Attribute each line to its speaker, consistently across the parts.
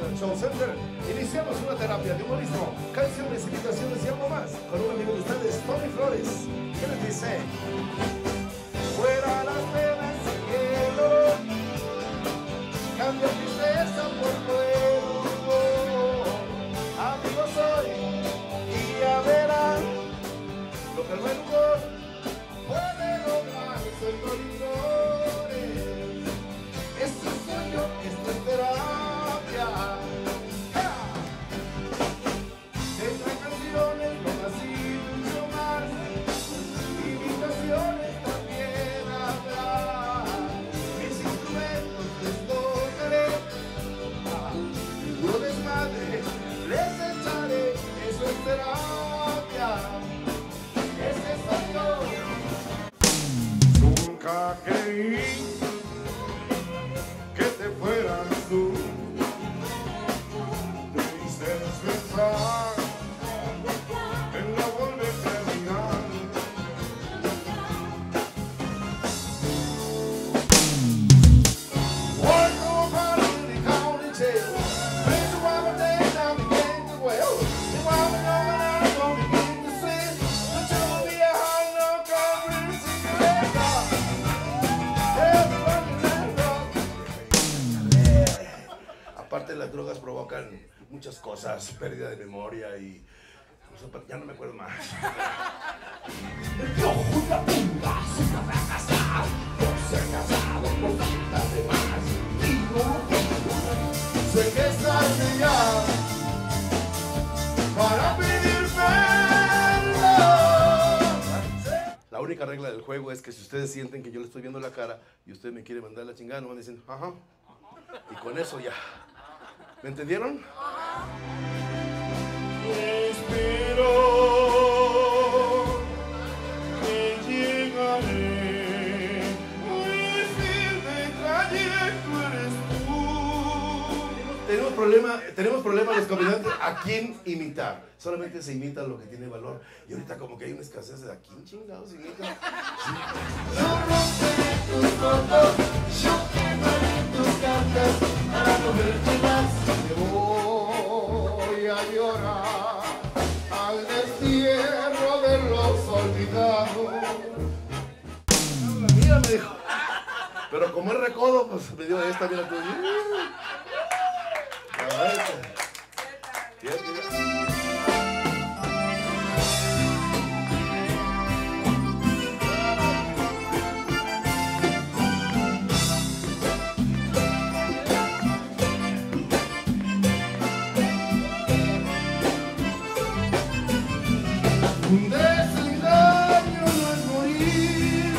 Speaker 1: Show Center. Iniciamos una terapia de humorismo, canciones, invitaciones y algo más con un amigo de ustedes, Tony Flores. ¿Qué les dice? Fuera las penas y el dolor, cambio tristeza por fuego. Amigos soy y ya verán lo que el buen humor puede lograr. Soy Tony Flores. Este soy yo, esto es terapia. Entre canciones, bromas y mucho más, invitaciones también habrá. Mis instrumentos les tocaré, puro desmadre les echaré. Eso es terapia. Ese soy yo. Nunca creí que te fueras tú. Te hiciste pensar en la volverte a mirar. Work over in the county jail. Place a rubber day down begin to wail. And while we're going out, I'm gonna begin to sing. But you will be a hard knock on really cigarette. Aparte, las drogas provocan muchas cosas, pérdida de memoria y ya no me acuerdo más. Yo una puta, soy una fracasada, por ser casado, por falta de más. Y no sé que es tarde ya para pedir perdón. La única regla del juego es que si ustedes sienten que yo le estoy viendo la cara y usted me quiere mandar la chingada, no me dicen, ajá. Y con eso ya. ¿Me entendieron? Espero que llegaré. Muy firme trayecto eres tú. Tenemos problemas los comediantes a quién imitar. Solamente se imita lo que tiene valor. Y ahorita como que hay una escasez de a quién chingados imita. Yo romperé tus fotos, yo quemaré tus cartas para no verte más. Me voy a llorar al destierro de los olvidados. La mía me dijo. Pero como es recodo, pues me dio esta, mira tú. Un desengaño no es morir,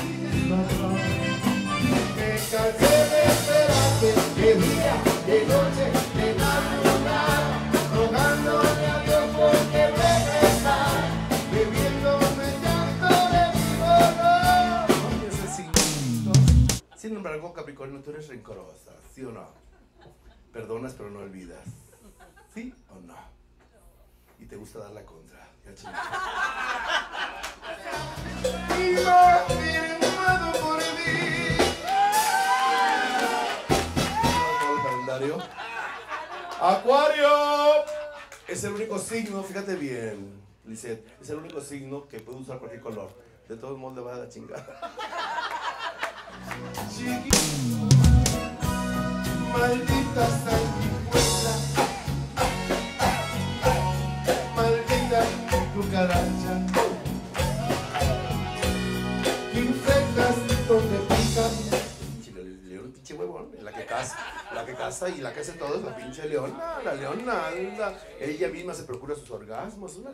Speaker 1: me cansé de esperarte de día, de noche, de madrugada, rogándole a Dios por qué regresar, bebiéndome llanto de mi dolor. Oye, ese sí. Sin embargo, Capricornio, tú eres rencorosa, ¿sí o no? Perdonas pero no olvidas, ¿sí o no? Y te gusta dar la contra. Y no firmado por mí. Todo el calendario. Acuario es el único signo, fíjate bien, Lisette, es el único signo que puede usar cualquier color. De todos modos le va a dar la chingada. Maldita sanguijuela, maldita cucaracha, que infectas donde pican. León, pinche huevón, la que caza y la que hace todo es la pinche leona. La leona anda, ella misma se procura sus orgasmos, una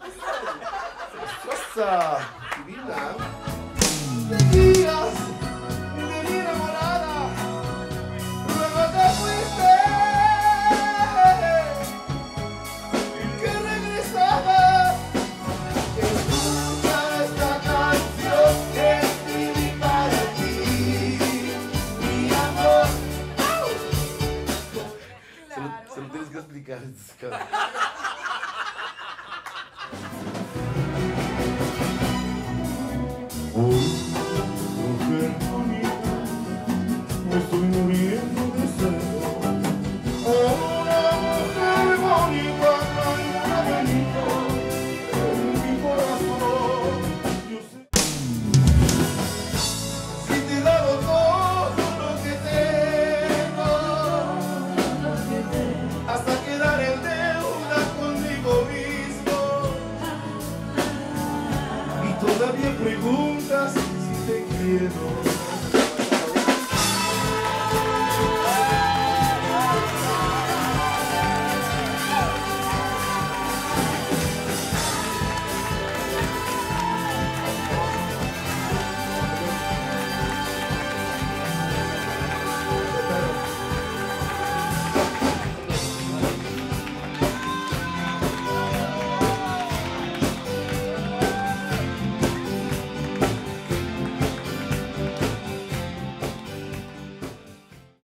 Speaker 1: cosa divina. Seguías de mi enamorada, luego te fuiste, que regresabas. Escucha esta canción que escribí para ti, mi amor. Se lo tienes que explicar.